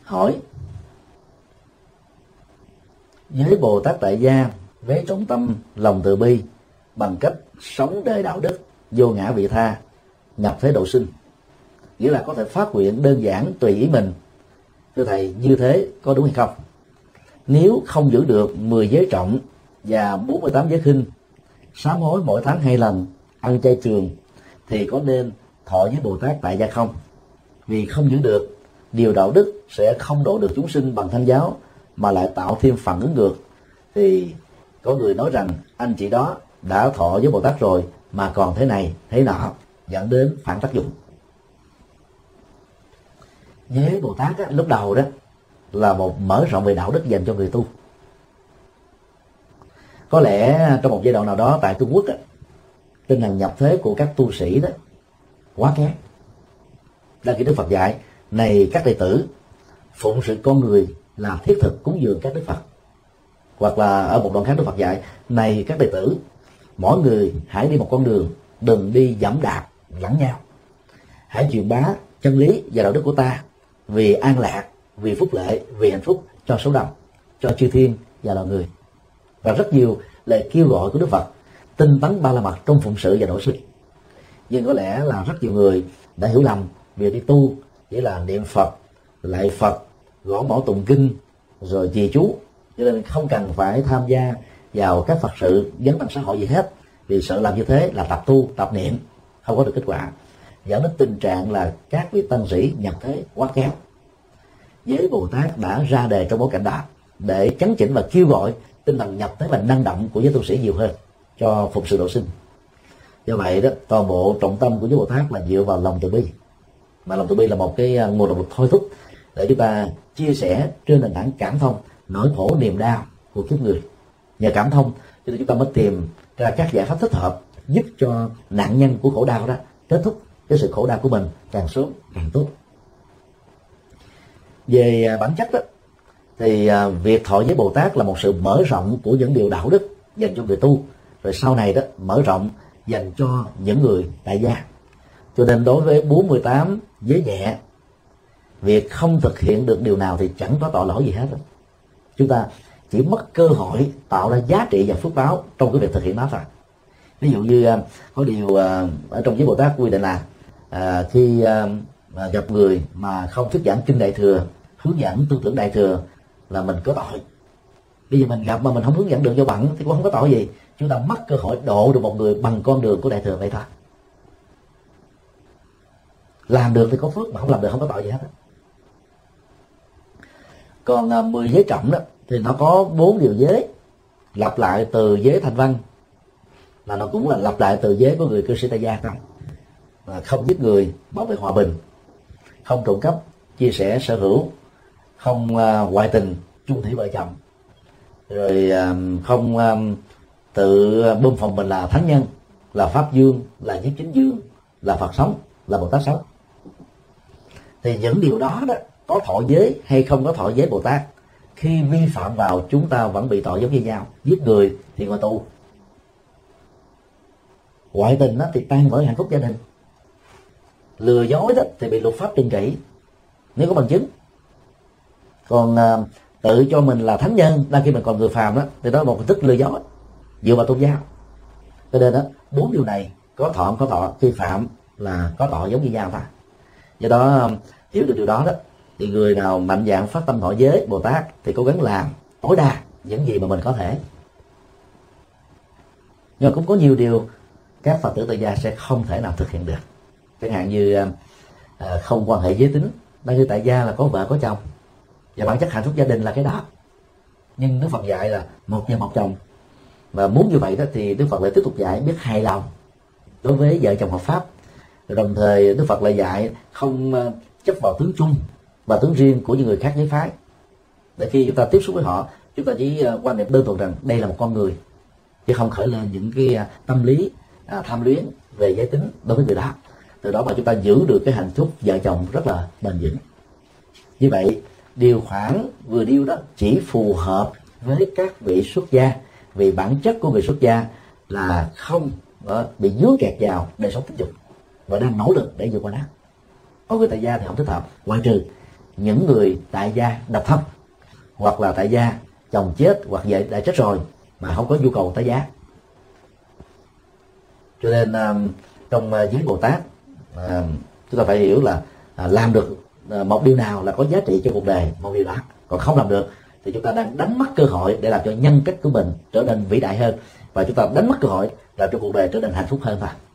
hỏi: với Bồ Tát tại gia với trọng tâm lòng từ bi, bằng cách sống đời đạo đức, vô ngã vị tha, nhập thế độ sinh, nghĩa là có thể phát nguyện đơn giản tùy ý mình, thưa thầy, như thế có đúng hay không? Nếu không giữ được 10 giới trọng và 48 giới khinh, sám hối mỗi tháng 2 lần, ăn chay trường, thì có nên thọ với Bồ Tát tại gia không? Vì không giữ được điều đạo đức sẽ không độ được chúng sinh bằng thanh giáo, mà lại tạo thêm phản ứng ngược. Thì có người nói rằng anh chị đó đã thọ với Bồ Tát rồi mà còn thế này thế nọ, dẫn đến phản tác dụng. Với Bồ Tát á, lúc đầu đó là một mở rộng về đạo đức dành cho người tu. Có lẽ trong một giai đoạn nào đó tại Trung Quốc á, tinh thần nhập thế của các tu sĩ đó quá kém. Đang khi Đức Phật dạy: này các đệ tử, phụng sự con người là thiết thực cúng dường các Đức Phật. Hoặc là ở một đoạn khác Đức Phật dạy: này các đệ tử, mỗi người hãy đi một con đường, đừng đi giẫm đạp lẫn nhau. Hãy truyền bá chân lý và đạo đức của ta vì an lạc, vì phúc lệ, vì hạnh phúc cho số đông, cho chư thiên và loài người. Và rất nhiều lời kêu gọi của Đức Phật tinh tấn ba la mật trong phụng sự và độ sinh. Nhưng có lẽ là rất nhiều người đã hiểu lầm việc đi tu chỉ là niệm Phật, lạy Phật, gõ mõ tụng kinh rồi trì chú, cho nên không cần phải tham gia vào các Phật sự dấn thân xã hội gì hết, vì sợ làm như thế là tập tu, tập niệm không có được kết quả, dẫn đến tình trạng là các vị tăng sĩ nhập thế quá kém. Với Bồ Tát đã ra đề trong bối cảnh đó để chấn chỉnh và kêu gọi tinh thần nhập thế và năng động của giới tu sĩ nhiều hơn cho phụng sự độ sinh. Do vậy đó, toàn bộ trọng tâm của giới Bồ Tát là dựa vào lòng từ bi, mà lòng từ bi là một cái nguồn động lực thôi thúc để chúng ta chia sẻ trên nền tảng cảm thông nỗi khổ niềm đau của kiếp người. Nhờ cảm thông cho nên chúng ta mới tìm ra các giải pháp thích hợp giúp cho nạn nhân của khổ đau đó kết thúc cái sự khổ đau của mình càng sớm càng tốt. Về bản chất đó thì việc thọ giới Bồ Tát là một sự mở rộng của những điều đạo đức dành cho người tu, rồi sau này đó mở rộng dành cho những người tại gia. Cho nên đối với 48 giới nhẹ, việc không thực hiện được điều nào thì chẳng có tội lỗi gì hết. Chúng ta chỉ mất cơ hội tạo ra giá trị và phước báo trong cái việc thực hiện nó thôi. Ví dụ như có điều ở trong giới Bồ Tát quy định là khi gặp người mà không thuyết giảng kinh Đại Thừa, hướng dẫn tư tưởng Đại Thừa là mình có tội. Bây giờ mình gặp mà mình không hướng dẫn được cho bằng thì cũng không có tội gì. Chúng ta mất cơ hội độ được một người bằng con đường của Đại Thừa vậy thôi. Làm được thì có phước, mà không làm được không có tội gì hết. Còn 10 giới trọng đó thì nó có 4 điều giới, lặp lại từ giới Thanh Văn, là nó cũng là lặp lại từ giới của người cư sĩ tại gia không. Không giết người, bảo vệ hòa bình, không trộm cắp, chia sẻ sở hữu, không ngoại tình, chung thủy vợ chồng, rồi không tự bơm phòng mình là thánh nhân, là pháp dương, là nhiếp chính dương, là Phật sống, là Bồ Tát sống. Thì những điều đó đó, có thọ giới hay không có thọ giới Bồ Tát, khi vi phạm vào chúng ta vẫn bị tội giống như nhau. Giết người thì ngồi tù, ngoại tình đó thì tan vỡ hạnh phúc gia đình, lừa dối đó thì bị luật pháp trừng trị nếu có bằng chứng. Còn tự cho mình là thánh nhân đang khi mình còn người phàm đó thì đó là một hình thức lừa dối dựa vào tôn giáo. Cho nên đó 4 điều này có thọ không có thọ, khi phạm là có tội giống như nhau thôi. Do đó hiểu được điều đó đó thì người nào mạnh dạn phát tâm thọ giới Bồ Tát thì cố gắng làm tối đa những gì mà mình có thể. Nhưng mà cũng có nhiều điều các Phật tử tại gia sẽ không thể nào thực hiện được, chẳng hạn như không quan hệ giới tính. Đang như tại gia là có vợ có chồng và bản chất hạnh phúc gia đình là cái đó, nhưng Đức Phật dạy là một vợ một chồng, và muốn như vậy đó thì Đức Phật lại tiếp tục dạy biết hài lòng đối với vợ chồng hợp pháp. Rồi đồng thời Đức Phật lại dạy không chấp vào tướng chung và tướng riêng của những người khác giới phái, để khi chúng ta tiếp xúc với họ chúng ta chỉ quan niệm đơn thuần rằng đây là một con người, chứ không khởi lên những cái tâm lý tham luyến về giới tính đối với người đó. Từ đó mà chúng ta giữ được cái hạnh phúc vợ chồng rất là bền vững. Như vậy điều khoản vừa điêu đó chỉ phù hợp với các vị xuất gia, vì bản chất của người xuất gia là không bị dướng kẹt vào đời sống tính dục và đang nỗ lực để vượt qua nó. Có người tại gia thì không thích hợp, ngoại trừ những người tại gia độc thân, hoặc là tại gia chồng chết hoặc vợ đã chết rồi mà không có nhu cầu tái giá. Cho nên trong viếng Bồ Tát, chúng ta phải hiểu là làm được một điều nào là có giá trị cho cuộc đời, một điều đó. Còn không làm được thì chúng ta đang đánh mất cơ hội để làm cho nhân cách của mình trở nên vĩ đại hơn, và chúng ta đánh mất cơ hội làm cho cuộc đời trở nên hạnh phúc hơn thôi.